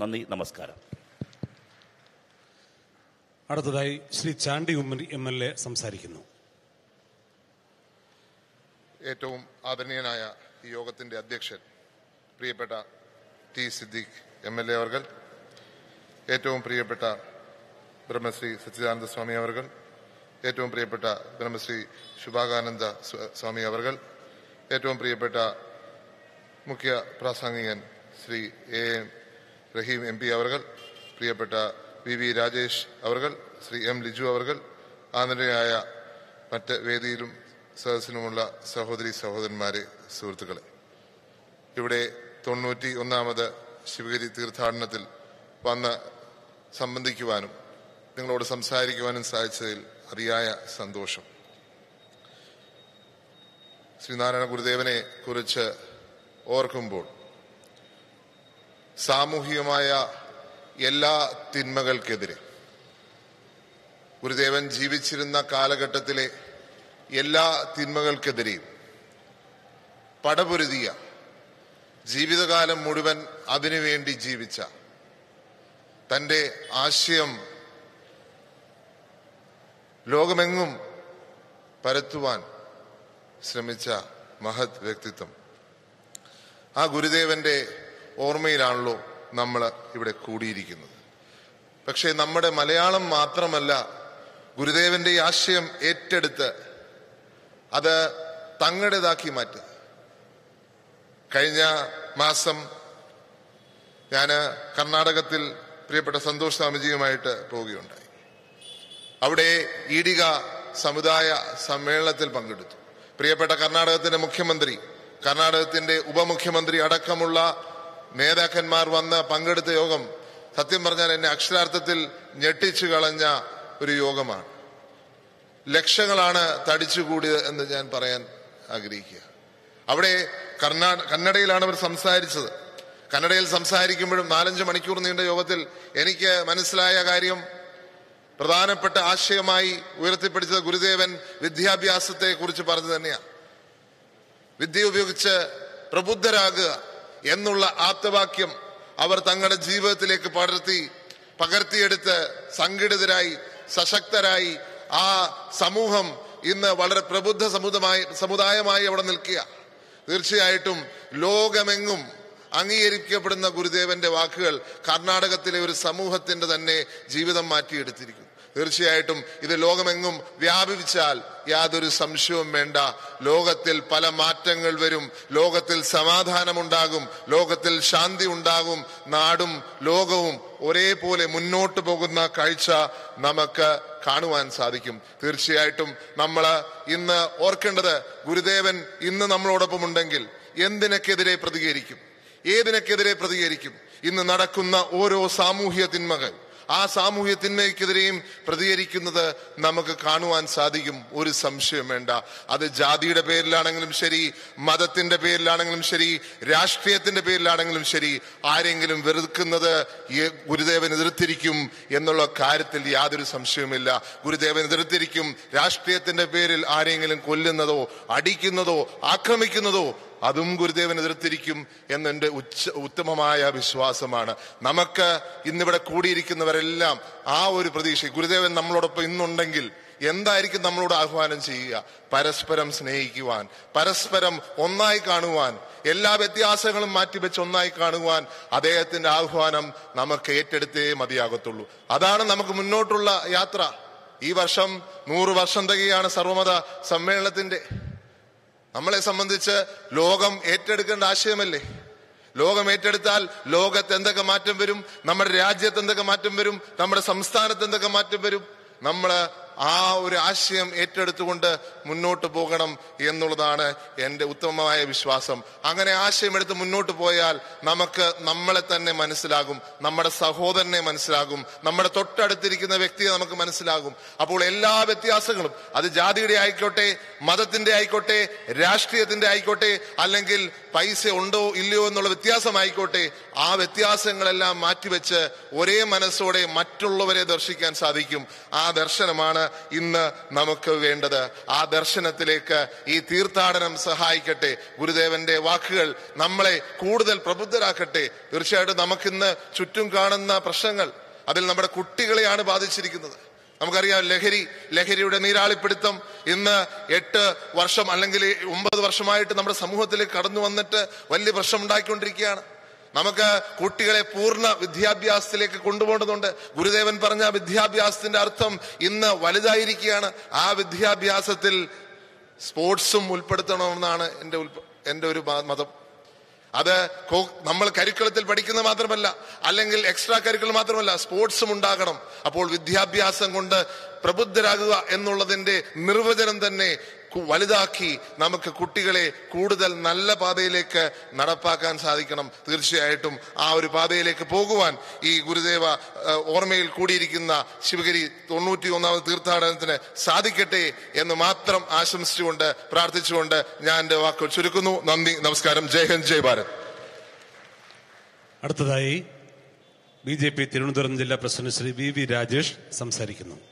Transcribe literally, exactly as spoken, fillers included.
നന്ദി, നമസ്കാരം. അടുത്തതായി Shri Chandy Oommen M L A സംസാരിക്കുന്നു. ഏറ്റവും ആദരണീയനായ ഈ യോഗത്തിന്റെ അധ്യക്ഷൻ പ്രിയപ്പെട്ട T Siddique M L A അവർകൾ, ഏറ്റവും പ്രിയപ്പെട്ട ബ്രഹ്മശ്രീ സച്ചിദാനന്ദ സ്വാമി അവർകൾ, ഏറ്റവും പ്രിയപ്പെട്ട ബ്രഹ്മശ്രീ ശുഭാകാനന്ദ സ്വാമി അവർകൾ, ഏറ്റവും പ്രിയപ്പെട്ട മുഖ്യ പ്രാസംഗികൻ Shri A M Rahim M P അവർകൾ, പ്രിയപ്പെട്ട വി വി രാജേഷ് അവർകൾ, ശ്രീ എം ലിജു അവർകൾ, ആദരണീയരായ മറ്റ് വേദിയിലും സദസ്സിലുമുള്ള സഹോദരി സഹോദരന്മാരെ, സുഹൃത്തുക്കളെ, ഇവിടെ തൊണ്ണൂറ്റി ഒന്നാമത് ശിവഗിരി തീർത്ഥാടനത്തിൽ വന്ന് സംബന്ധിക്കുവാനും നിങ്ങളോട് സംസാരിക്കുവാനും സാധിച്ചതിൽ അതിയായ സന്തോഷം. ശ്രീനാരായണ ഗുരുദേവനെ കുറിച്ച് ഓർക്കുമ്പോൾ സാമൂഹികമായ എല്ലാ തിന്മകൾക്കെതിരെ ഗുരുദേവൻ ജീവിച്ചിരുന്ന കാലഘട്ടത്തിലെ എല്ലാ തിന്മകൾക്കെതിരെയും പടപൊരുതിയ, ജീവിതകാലം മുഴുവൻ അതിനുവേണ്ടി ജീവിച്ച, തന്റെ ആശയം ലോകമെങ്ങും പരത്തുവാൻ ശ്രമിച്ച മഹത് വ്യക്തിത്വം. ആ ഗുരുദേവന്റെ ഓർമ്മയിലാണല്ലോ നമ്മൾ ഇവിടെ കൂടിയിരിക്കുന്നത്. പക്ഷേ നമ്മുടെ മലയാളം മാത്രമല്ല ഗുരുദേവന്റെ ഈ ആശയം ഏറ്റെടുത്ത് അത് തങ്ങളുടേതാക്കി മാറ്റുക. കഴിഞ്ഞ മാസം ഞാൻ കർണാടകത്തിൽ പ്രിയപ്പെട്ട സന്തോഷ് സ്വാമിജിയുമായിട്ട് പോവുകയുണ്ടായി. അവിടെ ഈടിക സമുദായ സമ്മേളനത്തിൽ പങ്കെടുത്തു. പ്രിയപ്പെട്ട കർണാടകത്തിന്റെ മുഖ്യമന്ത്രി, കർണാടകത്തിന്റെ ഉപമുഖ്യമന്ത്രി അടക്കമുള്ള നേതാക്കന്മാർ വന്ന് പങ്കെടുത്ത യോഗം സത്യം പറഞ്ഞാൽ എന്നെ അക്ഷരാർത്ഥത്തിൽ ഞെട്ടിച്ചു കളഞ്ഞ ഒരു യോഗമാണ്. ലക്ഷങ്ങളാണ് തടിച്ചുകൂടിയത് എന്ന് ഞാൻ പറയാൻ ആഗ്രഹിക്കുക. അവിടെ കർണാട കന്നഡയിലാണ് അവർ സംസാരിച്ചത്. കന്നഡയിൽ സംസാരിക്കുമ്പോഴും നാലഞ്ച് മണിക്കൂർ നീണ്ട യോഗത്തിൽ എനിക്ക് മനസ്സിലായ കാര്യം, പ്രധാനപ്പെട്ട ആശയമായി ഉയർത്തിപ്പിടിച്ചത് ഗുരുദേവൻ വിദ്യാഭ്യാസത്തെ കുറിച്ച് പറഞ്ഞു തന്നെയാണ്. വിദ്യ ഉപയോഗിച്ച് പ്രബുദ്ധരാകുക എന്നുള്ള ആപ്തവാക്യം അവർ തങ്ങളുടെ ജീവിതത്തിലേക്ക് പടർത്തി പകർത്തിയെടുത്ത് സംഘടിതരായി സശക്തരായി ആ സമൂഹം ഇന്ന് വളരെ പ്രബുദ്ധ സമുദായ സമുദായമായി അവിടെ നിൽക്കുക. തീർച്ചയായിട്ടും ലോകമെങ്ങും അംഗീകരിക്കപ്പെടുന്ന ഗുരുദേവന്റെ വാക്കുകൾ കർണാടകത്തിലെ ഒരു സമൂഹത്തിന്റെ തന്നെ ജീവിതം മാറ്റിയെടുത്തിരിക്കുന്നു. തീർച്ചയായിട്ടും ഇത് ലോകമെങ്ങും വ്യാപിച്ചാൽ യാതൊരു സംശയവും വേണ്ട, ലോകത്തിൽ പല മാറ്റങ്ങൾ വരും, ലോകത്തിൽ സമാധാനമുണ്ടാകും, ലോകത്തിൽ ശാന്തി ഉണ്ടാകും, നാടും ലോകവും ഒരേപോലെ മുന്നോട്ട് പോകുന്ന കാഴ്ച നമുക്ക് കാണുവാൻ സാധിക്കും. തീർച്ചയായിട്ടും നമ്മൾ ഇന്ന് ഓർക്കേണ്ടത്, ഗുരുദേവൻ ഇന്ന് നമ്മളോടൊപ്പം ഉണ്ടെങ്കിൽ എന്തിനൊക്കെതിരെ പ്രതികരിക്കും, ഏതിനൊക്കെതിരെ പ്രതികരിക്കും? ഇന്ന് നടക്കുന്ന ഓരോ സാമൂഹ്യ തിന്മകൾ, ആ സാമൂഹ്യ തിന്മയ്ക്കെതിരെയും പ്രതികരിക്കുന്നത് നമുക്ക് കാണുവാൻ സാധിക്കും. ഒരു സംശയം വേണ്ട. അത് ജാതിയുടെ പേരിലാണെങ്കിലും ശരി, മതത്തിന്റെ പേരിലാണെങ്കിലും ശരി, രാഷ്ട്രീയത്തിന്റെ പേരിലാണെങ്കിലും ശരി, ആരെങ്കിലും വെറുക്കുന്നത് ഗുരുദേവൻ എതിർത്തിരിക്കും എന്നുള്ള കാര്യത്തിൽ യാതൊരു സംശയവുമില്ല. ഗുരുദേവൻ എതിർത്തിരിക്കും. രാഷ്ട്രീയത്തിന്റെ പേരിൽ ആരെങ്കിലും കൊല്ലുന്നതോ അടിക്കുന്നതോ ആക്രമിക്കുന്നതോ അതും ഗുരുദേവൻ എതിർത്തിരിക്കും എന്നെന്റെ ഉച്ച ഉത്തമമായ വിശ്വാസമാണ്. നമുക്ക് ഇന്നിവിടെ കൂടിയിരിക്കുന്നവരെല്ലാം ആ ഒരു പ്രതീക്ഷ, ഗുരുദേവൻ നമ്മളോടൊപ്പം ഇന്നുണ്ടെങ്കിൽ എന്തായിരിക്കും നമ്മളോട് ആഹ്വാനം ചെയ്യുക? പരസ്പരം സ്നേഹിക്കുവാൻ, പരസ്പരം ഒന്നായി കാണുവാൻ, എല്ലാ വ്യത്യാസങ്ങളും മാറ്റിവെച്ച് ഒന്നായി കാണുവാൻ അദ്ദേഹത്തിന്റെ ആഹ്വാനം നമുക്ക് ഏറ്റെടുത്തേ മതിയാകത്തുള്ളൂ. അതാണ് നമുക്ക് മുന്നോട്ടുള്ള യാത്ര. ഈ വർഷം നൂറ് വർഷം തികയാണ് സർവമത സമ്മേളനത്തിന്റെ. നമ്മളെ സംബന്ധിച്ച് ലോകം ഏറ്റെടുക്കേണ്ട ആശയമല്ലേ? ലോകം ഏറ്റെടുത്താൽ ലോകത്ത് എന്തൊക്കെ മാറ്റം വരും, നമ്മുടെ രാജ്യത്ത് എന്തൊക്കെ മാറ്റം വരും, നമ്മുടെ സംസ്ഥാനത്ത് എന്തൊക്കെ മാറ്റം വരും. നമ്മൾ ആ ഒരു ആശയം ഏറ്റെടുത്തുകൊണ്ട് മുന്നോട്ട് പോകണം എന്നുള്ളതാണ് എൻ്റെ ഉത്തമമായ വിശ്വാസം. അങ്ങനെ ആശയമെടുത്ത് മുന്നോട്ട് പോയാൽ നമുക്ക് നമ്മളെ തന്നെ മനസ്സിലാകും, നമ്മുടെ സഹോദരനെ മനസ്സിലാകും, നമ്മുടെ തൊട്ടടുത്തിരിക്കുന്ന വ്യക്തിയെ നമുക്ക് മനസ്സിലാകും. അപ്പോൾ എല്ലാ വ്യത്യാസങ്ങളും, അത് ജാതിയുടെ ആയിക്കോട്ടെ, മതത്തിന്റെ ആയിക്കോട്ടെ, രാഷ്ട്രീയത്തിന്റെ ആയിക്കോട്ടെ, അല്ലെങ്കിൽ പൈസ ഉണ്ടോ ഇല്ലയോ എന്നുള്ള വ്യത്യാസമായിക്കോട്ടെ, ആ വ്യത്യാസങ്ങളെല്ലാം മാറ്റിവെച്ച് ഒരേ മനസ്സോടെ മറ്റുള്ളവരെ ദർശിക്കാൻ സാധിക്കും. ആ ദർശനമാണ് ഇന്ന് നമുക്ക് വേണ്ടത്. ആ ദർശനത്തിലേക്ക് ഈ തീർത്ഥാടനം സഹായിക്കട്ടെ. ഗുരുദേവന്റെ വാക്കുകൾ നമ്മളെ കൂടുതൽ പ്രബുദ്ധരാക്കട്ടെ. തീർച്ചയായിട്ടും നമുക്കിന്ന് ചുറ്റും കാണുന്ന പ്രശ്നങ്ങൾ അതിൽ നമ്മുടെ കുട്ടികളെയാണ് ബാധിച്ചിരിക്കുന്നത്. നമുക്കറിയാം, ലഹരി ലഹരിയുടെ നീരാളിപ്പിടുത്തം ഇന്ന് എട്ട് വർഷം അല്ലെങ്കിൽ ഒമ്പത് വർഷമായിട്ട് നമ്മുടെ സമൂഹത്തിലേക്ക് കടന്നു വന്നിട്ട് വലിയ പ്രശ്നം ഉണ്ടാക്കിക്കൊണ്ടിരിക്കുകയാണ്. നമുക്ക് കുട്ടികളെ പൂർണ്ണ വിദ്യാഭ്യാസത്തിലേക്ക് കൊണ്ടുപോകേണ്ടതുണ്ട്. ഗുരുദേവൻ പറഞ്ഞ വിദ്യാഭ്യാസത്തിന്റെ അർത്ഥം ഇന്ന് വലുതായിരിക്കുകയാണ്. ആ വിദ്യാഭ്യാസത്തിൽ സ്പോർട്സും ഉൾപ്പെടുത്തണമെന്നാണ് എൻ്റെ എൻ്റെ ഒരു മതം. അത് നമ്മൾ കരിക്കുലത്തിൽ പഠിക്കുന്നത് മാത്രമല്ല, അല്ലെങ്കിൽ എക്സ്ട്രാ കരിക്കുലം മാത്രമല്ല, സ്പോർട്സും ഉണ്ടാകണം. അപ്പോൾ വിദ്യാഭ്യാസം കൊണ്ട് പ്രബുദ്ധരാകുക എന്നുള്ളതിന്റെ നിർവചനം തന്നെ വലുതാക്കി നമുക്ക് കുട്ടികളെ കൂടുതൽ നല്ല പാതയിലേക്ക് നടപ്പാക്കാൻ സാധിക്കണം. തീർച്ചയായിട്ടും ആ ഒരു പാതയിലേക്ക് പോകുവാൻ ഈ ഗുരുദേവ ഓർമ്മയിൽ കൂടിയിരിക്കുന്ന ശിവഗിരി തൊണ്ണൂറ്റി ഒന്നാമത് തീർത്ഥാടനത്തിന് സാധിക്കട്ടെ എന്ന് മാത്രം ആശംസിച്ചുകൊണ്ട് പ്രാർത്ഥിച്ചുകൊണ്ട് ഞാൻ എന്റെ വാക്കുകൾ ചുരുക്കുന്നു. നന്ദി, നമസ്കാരം. ജയ് ഹിന്ദ്, ജയ് ഭാരത്. അടുത്തതായി ബി ജെ പി തിരുവനന്തപുരം ജില്ലാ president Shri V V Rajesh സംസാരിക്കുന്നു.